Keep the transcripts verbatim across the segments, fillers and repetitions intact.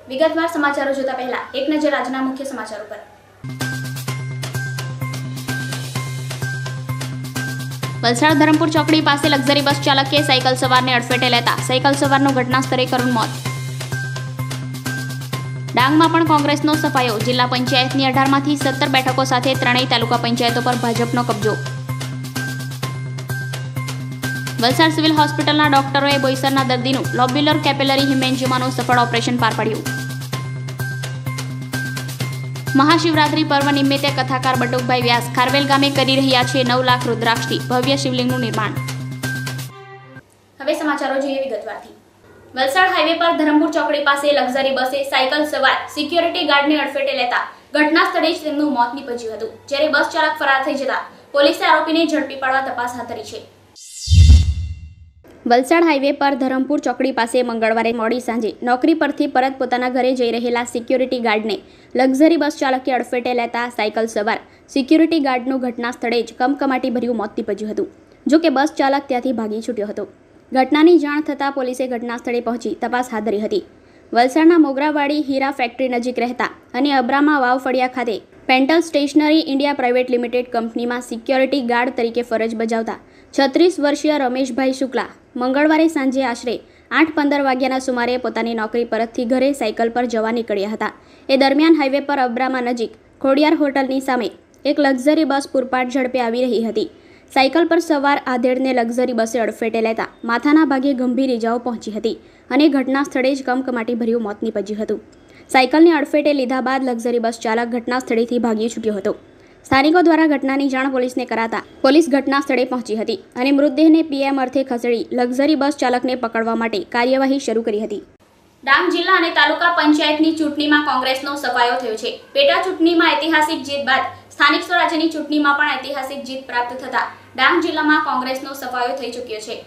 વિગતવાર સમાચારો જોતા પહેલા એક નજર આજના મુખ્ય સમાચારો પર। વલસાડ ધરમપુર ચોકડી પાસે લક્ઝરી બસ ચાલકે સાયકલ સવારને અડફેટે લેતા સાયકલ સવારનું ઘટના સ્થળે કરુણ મોત। ડાંગમાં પણ કોંગ્રેસનો સફાયો, જિલ્લા પંચાયતની અઢારમાંથી સત્તર બેઠકો સાથે ત્રણેય તાલુકા પંચાયતો પર ભાજપનો કબજો। વલસાડ સિવિલ હોસ્પિટલના ડોક્ટરોએ બોઈસરના દર્દીનું લોબ્યુલર કેપિલરી હિમેન્જિયોમાનું સફળ ઓપરેશન પાર પાડ્યું। મહાશિવરાત્રી પર્વ નિમિત્તે કથાકાર બટુકભાઈ વ્યાસ ખારવેલ ગામે કરી રહ્યા છે નવ લાખ રુદ્રાક્ષથી ભવ્ય શિવલિંગનું નિર્માણ। હવે સમાચારો જોઈએ વિગતવારથી। વલસાડ હાઈવે પર ધરમપુર ચોકડી પાસે લક્ઝરી બસે સાયકલ સવાર સિક્યોરિટી ગાર્ડને અડફેટે લેતા ઘટના સ્થળે જ તેમનું મોત નીપજ્યું હતું, જ્યારે બસ ચાલક ફરાર થઈ જતા પોલીસે આરોપીને ઝડપી પાડવા તપાસ હાથ ધરી છે। વલસાડ હાઈવે પર ધરમપુર ચોકડી પાસે મંગળવારે મોડી સાંજે નોકરી પરથી પરત પોતાના ઘરે જઈ રહેલા સિક્યોરિટી ગાર્ડને લક્ઝરી બસ ચાલકે અડફેટે લેતા સાયકલ સવાર સિક્યોરિટી ગાર્ડનું ઘટના સ્થળે જ કમકમાટી ભર્યું મોત નીપજ્યું હતું। જો કે બસ ચાલક ત્યાંથી ભાગી છૂટ્યો હતો। ઘટનાની જાણ થતાં પોલીસે ઘટના સ્થળે પહોંચી તપાસ હાથ ધરી હતી। વલસાડના મોગરાવાડી હીરા ફેક્ટરી નજીક રહેતા અને અબ્રામા વાવ ફળિયા ખાતે Pentel stationery India private limited કંપનીમાં સિક્યોરિટી ગાર્ડ તરીકે ફરજ બજાવતા છત્રીસ વર્ષીય રમેશભાઈ શુક્લા મંગળવારે સાંજે આશરે આઠ પંદર વાગ્યાના સુમારે પોતાની નોકરી પરતથી ઘરે સાયકલ પર જવા નીકળ્યા હતા। એ દરમિયાન હાઈવે પર અબ્રામા નજીક ખોડિયાર હોટલની સામે એક લક્ઝરી બસ પૂરપાટ ઝડપે આવી રહી હતી। સાયકલ પર સવાર આધેડને લક્ઝરી બસે અડફેટે લેતા માથાના ભાગે ગંભીર ઇજાઓ પહોંચી હતી અને ઘટના સ્થળે જ કમકમાટી ભર્યું મોત નીપજ્યું હતું। સાયકલને અડફેટે લીધા બાદ લક્ઝરી બસ ચાલક ઘટના સ્થળેથી ભાગી છૂટ્યો હતો। સ્થાનિકો દ્વારા ઘટનાની જાણ પોલીસને કરાતા પોલીસ ઘટના સ્થળે પહોંચી હતી અને મૃતદેહને પીએમ અર્થે ખસેડી લક્ઝરી બસ ચાલકને પકડવા માટે કાર્યવાહી શરૂ કરી હતી। ડાંગ જિલ્લા અને તાલુકા પંચાયતની ચૂંટણીમાં કોંગ્રેસનો સફાયો થયો છે। પેટા ચૂંટણીમાં ઐતિહાસિક જીત બાદ સ્થાનિક સ્વરાજ્યની ચૂંટણીમાં પણ ઐતિહાસિક જીત પ્રાપ્ત થતા ડાંગ જિલ્લામાં કોંગ્રેસનો સફાયો થઈ ચૂક્યો છે।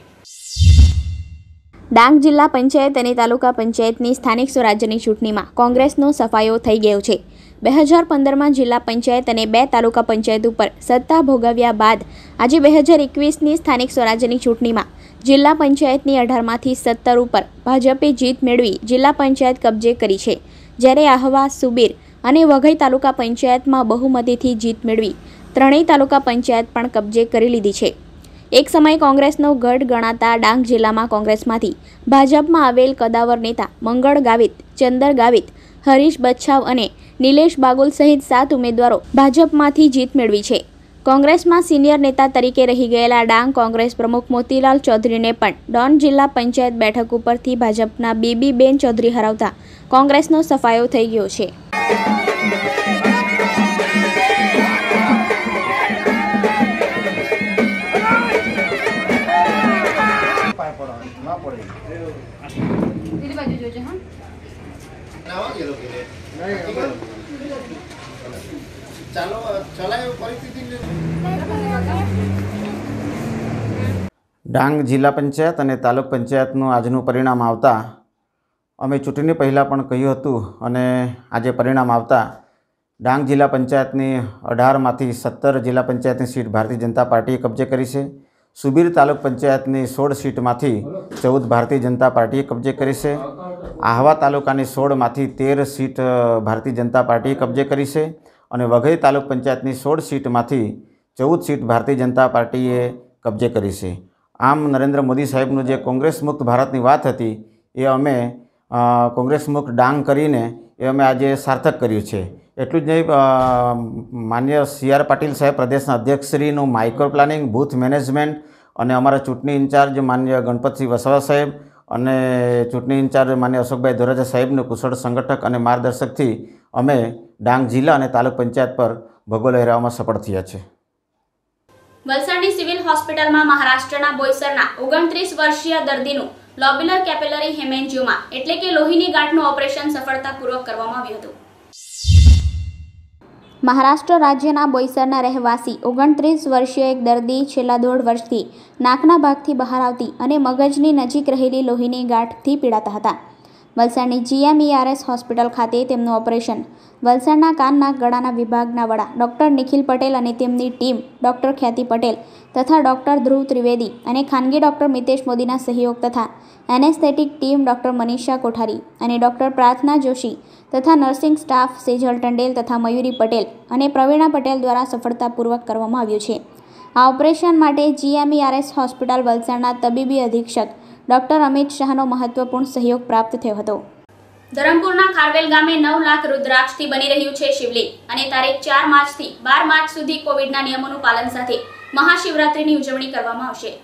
ડાંગ જિલ્લા પંચાયત અને તાલુકા પંચાયતની સ્થાનિક સ્વરાજ્યની ચૂંટણીમાં કોંગ્રેસનો સફાયો થઈ ગયો છે। બે હજાર પંદરમાં જિલ્લા પંચાયત અને બે તાલુકા પંચાયત ઉપર સત્તા ભોગવ્યા બાદ આજે બે હજાર એકવીસની સ્થાનિક સ્વરાજ્યની ચૂંટણીમાં જિલ્લા પંચાયતની અઢારમાંથી સત્તર ઉપર ભાજપે જીત મેળવી જિલ્લા પંચાયત કબજે કરી છે, જ્યારે આહવા, સુબીર અને વઘઈ તાલુકા પંચાયતમાં બહુમતીથી જીત મેળવી ત્રણેય તાલુકા પંચાયત પણ કબજે કરી લીધી છે। એક સમયે કોંગ્રેસનો ગઢ ગણાતા ડાંગ જિલ્લામાં કોંગ્રેસમાંથી ભાજપમાં આવેલ કદાવર નેતા મંગળ ગાવિત, ચંદર ગાવિત, હરીશ બચ્છાવ અને નિલેશ બાગુલ સહિત સાત ઉમેદવારો ભાજપમાંથી જીત મેળવી છે। કોંગ્રેસમાં સિનિયર નેતા તરીકે રહી ગયેલા ડાંગ કોંગ્રેસ પ્રમુખ મોતીલાલ ચૌધરીને પણ ડોન જિલ્લા પંચાયત બેઠક ઉપરથી ભાજપના બેબીબેન ચૌધરી હરાવતા કોંગ્રેસનો સફાયો થઈ ગયો છે। ડાંગ જિલ્લા પંચાયત અને તાલુક પંચાયતનું આજનું પરિણામ આવતા અમે ચૂંટણી પહેલાં પણ કહ્યું હતું અને આજે પરિણામ આવતા ડાંગ જિલ્લા પંચાયતની અઢારમાંથી સત્તર જિલ્લા પંચાયતની સીટ ભારતીય જનતા પાર્ટીએ કબજે કરી છે। સુબીર તાલુક પંચાયતની સોળ સીટમાંથી ચૌદ ભારતીય જનતા પાર્ટીએ કબજે કરી છે। આહવા તાલુકાની સોળમાંથી તેર સીટ ભારતીય જનતા પાર્ટીએ કબજે કરી છે અને વઘઈ તાલુક પંચાયતની સોળ સીટમાંથી ચૌદ સીટ ભારતીય જનતા પાર્ટીએ કબજે કરી છે। આમ નરેન્દ્ર મોદી સાહેબનું જે કોંગ્રેસ મુક્ત ભારતની વાત હતી એ અમે કોંગ્રેસ મુક્ત ડાંગ કરીને એ અમે આજે સાર્થક કર્યું છે। એટલું જ નહીં, માન્ય સી આર પાટીલ સાહેબ પ્રદેશના અધ્યક્ષશ્રીનું માઇક્રો પ્લાનિંગ, બૂથ મેનેજમેન્ટ અને અમારા ચૂંટણી ઇન્ચાર્જ માન્ય ગણપતસિંહ વસાવા સાહેબ અને ચૂંટણી ઇન્ચાર્જ માન્ય અશોકભાઈ ધોરાજા સાહેબનું કુશળ સંગઠક અને માર્ગદર્શકથી અમે ડાંગ જિલ્લા અને તાલુક પંચાયત પર ભગવો લહેરાવવામાં સફળ થયા છે। વલસાડની સિવિલ હોસ્પિટલમાં મહારાષ્ટ્રના બોઈસરના ઓગણત્રીસ વર્ષીય દર્દીનું લોબ્યુલર કેપિલરી હેમેન્જિયોમા એટલે કે લોહીની ગાંઠનું ઓપરેશન સફળતાપૂર્વક કરવામાં આવ્યું હતું। મહારાષ્ટ્ર રાજ્યના બોઈસરના રહેવાસી ઓગણત્રીસ વર્ષીય એક દર્દી છેલ્લા દોઢ વર્ષથી નાકના ભાગથી બહાર આવતી અને મગજની નજીક રહેલી લોહીની ગાંઠથી પીડાતા હતા। વલસાડની જીએમઈઆરએસ હોસ્પિટલ ખાતે તેમનું ઓપરેશન વલસાડના કાન નાક ગળાના વિભાગના વડા ડોક્ટર નિખિલ પટેલ અને તેમની ટીમ ડોક્ટર ખ્યાતિ પટેલ તથા ડોક્ટર ધ્રુવ ત્રિવેદી અને ખાનગી ડોક્ટર મિતેશ મોદીના સહયોગ તથા anaesthetic team doctor Manisha Kothari અને ડોક્ટર પ્રાર્થના જોશી તથા નર્સિંગ સ્ટાફ સેજલ ટંડેલ તથા મયુરી પટેલ અને પ્રવીણા પટેલ દ્વારા સફળતાપૂર્વક કરવામાં આવ્યું છે। આ ઓપરેશન માટે જીએમઈઆરએસ હોસ્પિટલ વલસાડના તબીબી અધિક્ષક ડોક્ટર અમિત શાહનો મહત્વપૂર્ણ સહયોગ પ્રાપ્ત થયો હતો। ધરમપુરના ખારવેલ ગામે નવ લાખ રુદ્રાક્ષથી બની રહ્યું છે શિવલિંગ અને તારીખ ચાર માર્ચથી બાર માર્ચ સુધી કોવિડના નિયમોનું પાલન સાથે મહાશિવરાત્રીની ઉજવણી કરવામાં આવશે।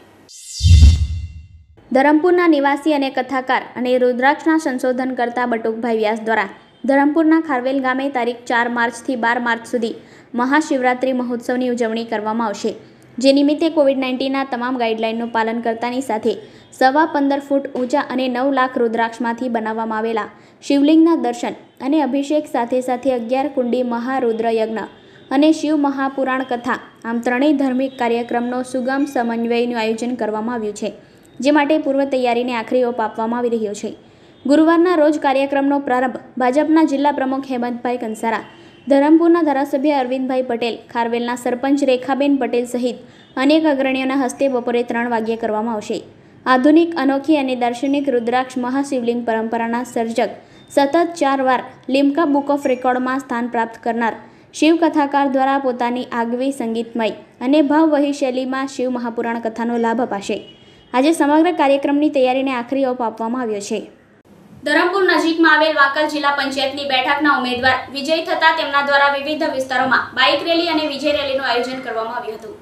ધરમપુરના નિવાસી અને કથાકાર અને રુદ્રાક્ષના સંશોધન કરતા બટુકભાઈ વ્યાસ દ્વારા ધરમપુરના ખારવેલ ગામે તારીખ ચાર માર્ચથી બાર માર્ચ સુધી મહાશિવરાત્રી મહોત્સવની ઉજવણી કરવામાં આવશે, જે નિમિત્તે કોવિડ નાઇન્ટીનના તમામ ગાઈડલાઇનનું પાલન કરતાની સાથે સવા પંદર ફૂટ ઊંચા અને નવ લાખ રુદ્રાક્ષમાંથી બનાવવામાં આવેલા શિવલિંગના દર્શન અને અભિષેક સાથે સાથે અગિયાર કુંડી મહારુદ્ર યજ્ઞ અને શિવ મહાપુરાણ કથા આમ ત્રણેય ધાર્મિક કાર્યક્રમનો સુગમ સમન્વયનું આયોજન કરવામાં આવ્યું છે, જે માટે પૂર્વ તૈયારીને આખરી ઓપ આપવામાં આવી રહ્યો છે। ગુરુવારના રોજ કાર્યક્રમનો પ્રારંભ ભાજપના જિલ્લા પ્રમુખ હેમંતભાઈ કંસારા, ધરમપુરના ધારાસભ્ય અરવિંદભાઈ પટેલ, ખારવેલના સરપંચ રેખાબેન પટેલ સહિત અનેક અગ્રણીઓના હસ્તે બપોરે ત્રણ વાગ્યે કરવામાં આવશે। આધુનિક, અનોખી અને દાર્શનિક રુદ્રાક્ષ મહાશિવલિંગ પરંપરાના સર્જક, સતત ચાર વાર લિમ્કા બુક ઓફ રેકોર્ડમાં સ્થાન પ્રાપ્ત કરનાર શિવ કથાકાર દ્વારા પોતાની આગવી સંગીતમય અને ભાવવહી શૈલીમાં શિવ મહાપુરાણ કથાનો લાભ અપાશે। આજે સમગ્ર કાર્યક્રમની તૈયારીને આખરી ઓપ આપવામાં આવ્યો છે। ધરમપુર નજીકમાં આવેલ વાકલ જિલ્લા પંચાયતની બેઠકના ઉમેદવાર વિજય થતા તેમના દ્વારા વિવિધ વિસ્તારોમાં બાઇક રેલી અને વિજય રેલીનું આયોજન કરવામાં આવ્યું હતું।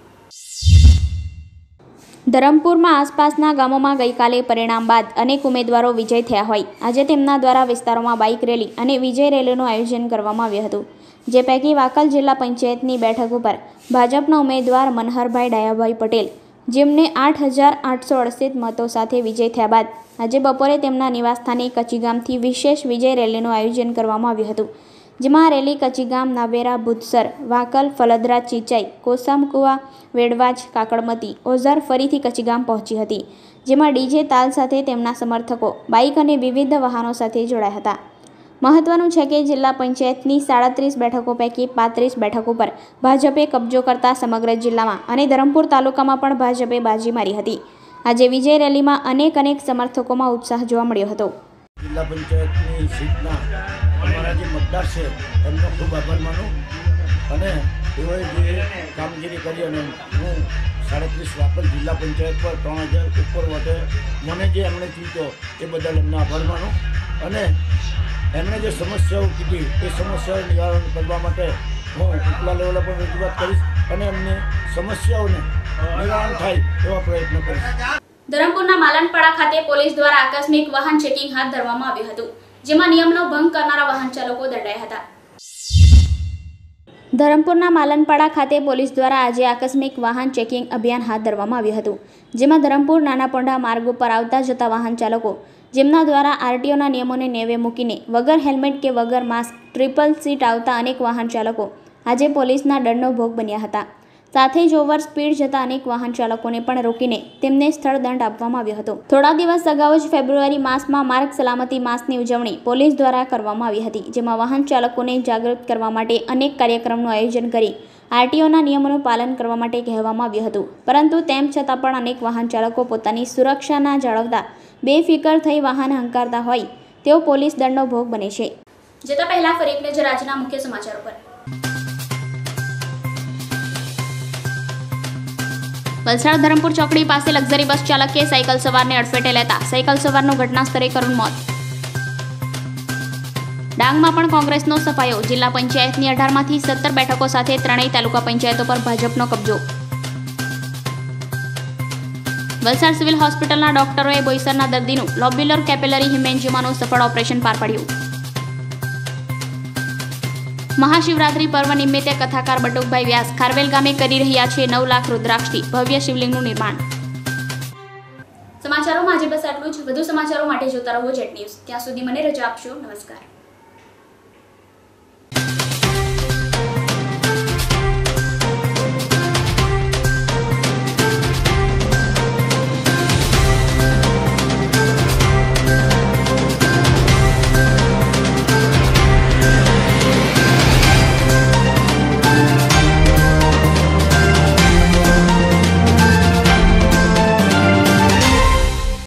ધરમપુરમાં આસપાસના ગામોમાં ગઈકાલે પરિણામ બાદ અનેક ઉમેદવારો વિજય થયા હોય આજે તેમના દ્વારા વિસ્તારોમાં બાઇક રેલી અને વિજય રેલીનું આયોજન કરવામાં આવ્યું હતું, જે પૈકી વાકલ જિલ્લા પંચાયતની બેઠક ઉપર ભાજપના ઉમેદવાર મનહરભાઈ ડાયાભાઈ પટેલ, જેમને આઠ હજાર આઠસો અડસઠ મતો સાથે વિજય થયા બાદ આજે બપોરે તેમના નિવાસસ્થાને કચીગામથી વિશેષ વિજય રેલીનું આયોજન કરવામાં આવ્યું હતું, જેમાં રેલી કચીગામ, નાવેરા, ભૂતસર, વાકલ, ફલદરા, ચીચાઈ, કોસામકુવા, વેડવાજ, કાકડમતી, ઓઝર ફરીથી કચીગામ પહોંચી હતી, જેમાં ડીજે તાલ સાથે તેમના સમર્થકો બાઇક અને વિવિધ વાહનો સાથે જોડાયા હતા। મહત્વનું છે કે જિલ્લા પંચાયતની સાડત્રીસ બેઠકો પૈકી પાંત્રીસ બેઠકો પર ભાજપે કબજો કરતા સમગ્ર જિલ્લામાં અને ધરમપુર તાલુકામાં પણ ભાજપે બાજી મારી હતી। આજે વિજય રેલીમાં અનેક અનેક સમર્થકોમાં ઉત્સાહ જોવા મળ્યો હતો। જિલ્લા પંચાયતની સીટના અમારા જે મતદાર છે એમનો ખૂબ આભાર માનું અને તેઓએ જે કામગીરી કરી અને હું સાડત્રીસ વાકલ જિલ્લા પંચાયત પર ત્રણ હજાર ઉપર વટે મને જે એમણે ચૂંટ્યો એ બદલ એમને આભાર માનું અને એમણે જે સમસ્યાઓ કીધી એ સમસ્યાઓ નિવારણ કરવા માટે હું ઉપલા લેવલે પણ રજૂઆત કરીશ અને એમને સમસ્યાઓને નિવારણ થાય એવા પ્રયત્નો કરીશ। ધરમપુરના માલનપાડા ખાતે પોલીસ દ્વારા આકસ્મિક વાહન ચેકિંગ હાથ ધરવામાં આવ્યું હતું, જેમાં નિયમનો ભંગ કરનારા વાહન ચાલકો દંડાયા હતા। ધરમપુરના માલનપાડા ખાતે પોલીસ દ્વારા આજે આકસ્મિક વાહન ચેકિંગ અભિયાન હાથ ધરવામાં આવ્યું હતું, જેમાં ધરમપુર નાના પોંઢા માર્ગ ઉપર આવતા જતા વાહન ચાલકો જેમના દ્વારા આરટીઓના નિયમોને નેવે મૂકીને વગર હેલ્મેટ કે વગર માસ્ક ટ્રિપલ સીટ આવતા અનેક વાહન ચાલકો આજે પોલીસના દંડનો ભોગ બન્યા હતા। સાથે જ ઓવર સ્પીડ જતા અનેક વાહન ચાલકોને પણ રોકીને તેમને સ્થળ દંડ આપવામાં આવ્યો હતો। થોડા દિવસ અગાઉ જ ફેબ્રુઆરી માસમાં માર્ગ સલામતી માસની ઉજવણી પોલીસ દ્વારા કરવામાં આવી હતી, જેમાં વાહન ચાલકોને જાગૃત કરવા માટે અનેક કાર્યક્રમનું આયોજન કરી આરટીઓના નિયમોનું પાલન કરવા માટે કહેવામાં આવ્યું હતું, પરંતુ તેમ છતાં પણ અનેક વાહન ચાલકો પોતાની સુરક્ષા ના જાળવતા બેફિકર થઈ વાહન હંકારતા હોય તેઓ પોલીસ દંડનો ભોગ બને છે। જતા પહેલા ફરી એક નજર આજના મુખ્ય સમાચારો પર। વલસાડ ધરમપુર ચોકડી પાસે લક્ઝરી બસ ચાલકે સાયકલ સવારને અડફેટે લેતા સાયકલ સવારનું ઘટના સ્થળે કરુણ મોત। ડાંગમાં પણ કોંગ્રેસનો સફાયો, જિલ્લા પંચાયતની અઢારમાંથી સત્તર બેઠકો સાથે ત્રણેય તાલુકા પંચાયતો પર ભાજપનો કબજો। વલસાડ સિવિલ હોસ્પિટલના ડોક્ટરોએ બોઈસરના દર્દીનું લોબ્યુલર કેપિલરી હિમેન્જિયોમાનું સફળ ઓપરેશન પાર પાડ્યું। મહાશિવરાત્રી પર્વ નિમિત્તે કથાકાર બટુકભાઈ વ્યાસ ખારવેલ ગામે કરી રહ્યા છે નવ લાખ રુદ્રાક્ષથી ભવ્ય શિવલિંગનું નિર્માણ। સમાચારોમાં આજે બસ આટલું જ। વધુ સમાચારો માટે જોતા રહો જેટ ન્યૂઝ। ત્યાં સુધી મને રજા આપશો। નમસ્કાર।